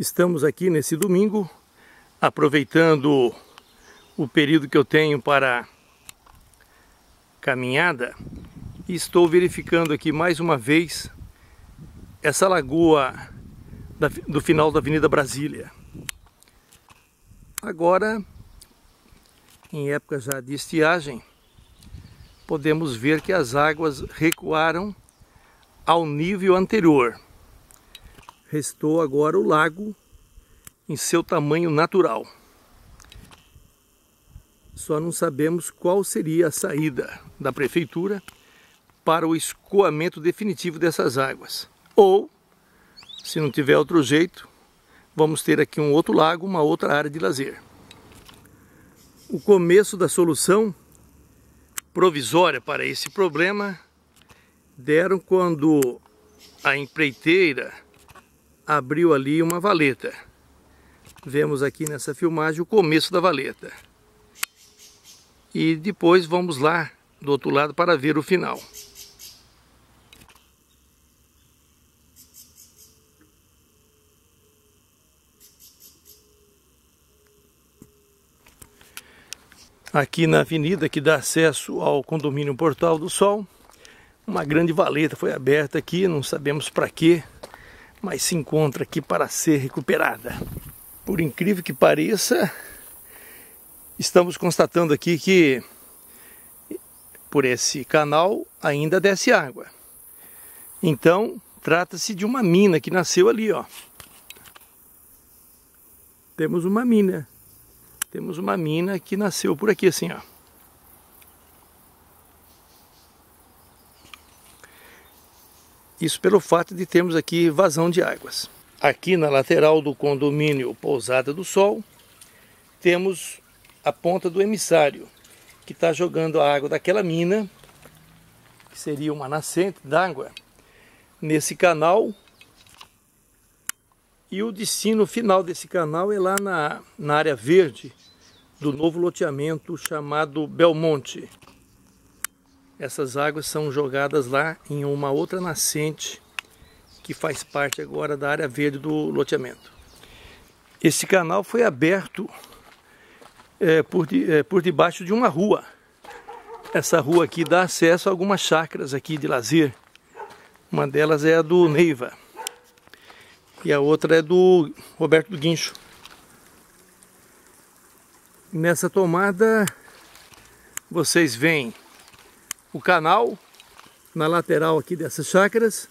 Estamos aqui nesse domingo, aproveitando o período que eu tenho para caminhada, e estou verificando aqui mais uma vez essa lagoa do final da Avenida Brasília. Agora, em época já de estiagem, podemos ver que as águas recuaram ao nível anterior. Restou agora o lago em seu tamanho natural. Só não sabemos qual seria a saída da prefeitura para o escoamento definitivo dessas águas. Ou, se não tiver outro jeito, vamos ter aqui um outro lago, uma outra área de lazer. O começo da solução provisória para esse problema deram quando a empreiteira abriu ali uma valeta. Vemos aqui nessa filmagem o começo da valeta. E depois vamos lá do outro lado para ver o final. Aqui na avenida que dá acesso ao condomínio Portal do Sol, uma grande valeta foi aberta aqui, não sabemos para quê, mas se encontra aqui para ser recuperada. Por incrível que pareça, estamos constatando aqui que por esse canal ainda desce água. Então, trata-se de uma mina que nasceu ali, ó. Temos uma mina que nasceu por aqui assim, ó. Isso pelo fato de termos aqui vazão de águas. Aqui na lateral do condomínio Pousada do Sol, temos a ponta do emissário, que está jogando a água daquela mina, que seria uma nascente d'água, nesse canal. E o destino final desse canal é lá na área verde do novo loteamento chamado Belmonte. Essas águas são jogadas lá em uma outra nascente que faz parte agora da área verde do loteamento. Esse canal foi aberto por debaixo de uma rua. Essa rua aqui dá acesso a algumas chácaras aqui de lazer. Uma delas é a do Neiva e a outra é do Roberto do Guincho. Nessa tomada vocês veem o canal na lateral aqui dessas chácaras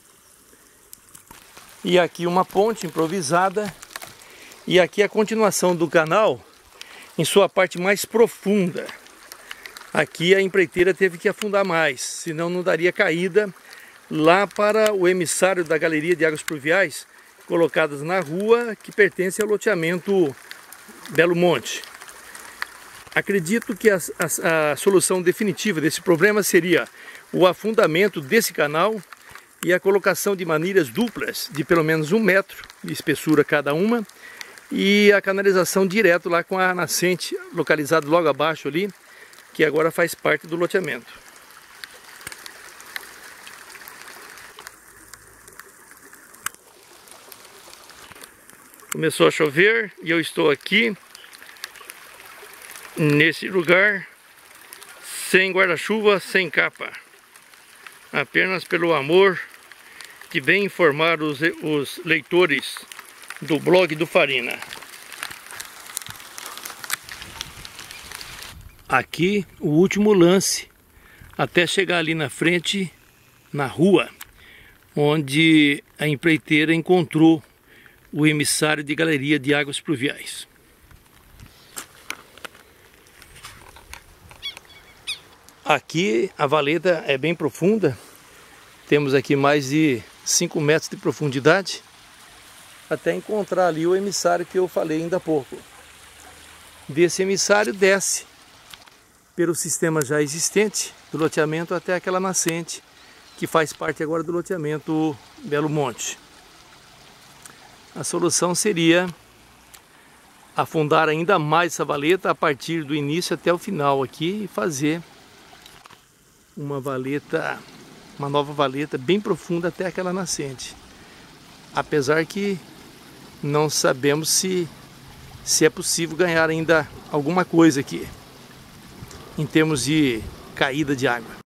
e aqui uma ponte improvisada, e aqui a continuação do canal em sua parte mais profunda. Aqui a empreiteira teve que afundar mais, senão não daria caída lá para o emissário da galeria de águas pluviais colocadas na rua que pertence ao loteamento Belo Monte. Acredito que a solução definitiva desse problema seria o afundamento desse canal e a colocação de manilhas duplas de pelo menos 1 metro de espessura cada uma, e a canalização direto lá com a nascente localizada logo abaixo ali, que agora faz parte do loteamento. Começou a chover e eu estou aqui nesse lugar sem guarda-chuva, sem capa, apenas pelo amor que vem informar os leitores do blog do Farina. Aqui o último lance até chegar ali na frente, na rua, onde a empreiteira encontrou o emissário de galeria de águas pluviais. Aqui a valeta é bem profunda, temos aqui mais de 5 metros de profundidade, até encontrar ali o emissário que eu falei ainda há pouco. Desse emissário desce pelo sistema já existente do loteamento até aquela nascente que faz parte agora do loteamento Belo Monte. A solução seria afundar ainda mais essa valeta a partir do início até o final aqui e fazer uma nova valeta bem profunda até aquela nascente. Apesar que não sabemos se é possível ganhar ainda alguma coisa aqui em termos de caída de água.